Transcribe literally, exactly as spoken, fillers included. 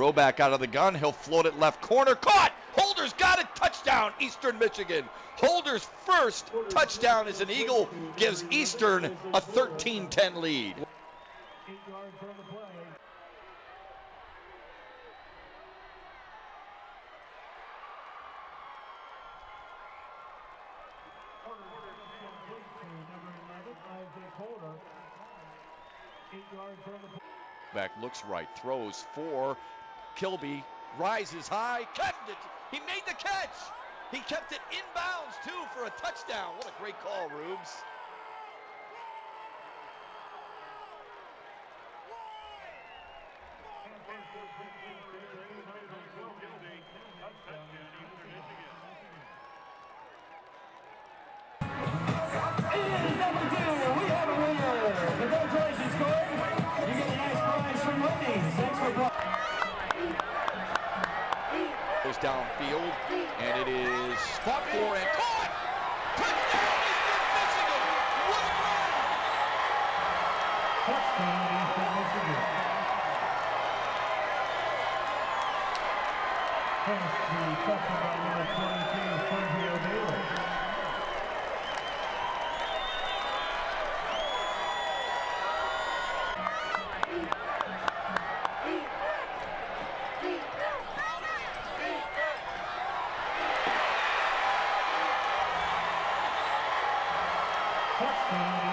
Throwback out of the gun. He'll float it left corner. Caught! Holder's got it. Touchdown, Eastern Michigan. Holder's first touchdown as an Eagle gives Eastern a thirteen ten lead. Back looks right, throws for Kilby, rises high, kept it. He made the catch. He kept it inbounds too for a touchdown. What a great call, Rubes. Congratulations, Corey. You get a nice prize from Wendy's. Thanks for playing. Goes downfield, and it is fought for and caught. Touchdown, Eastern Michigan. What a run! Touchdown, Eastern Michigan. First, the touchdown by number twenty-two, Sergio Bailey. Touchdown.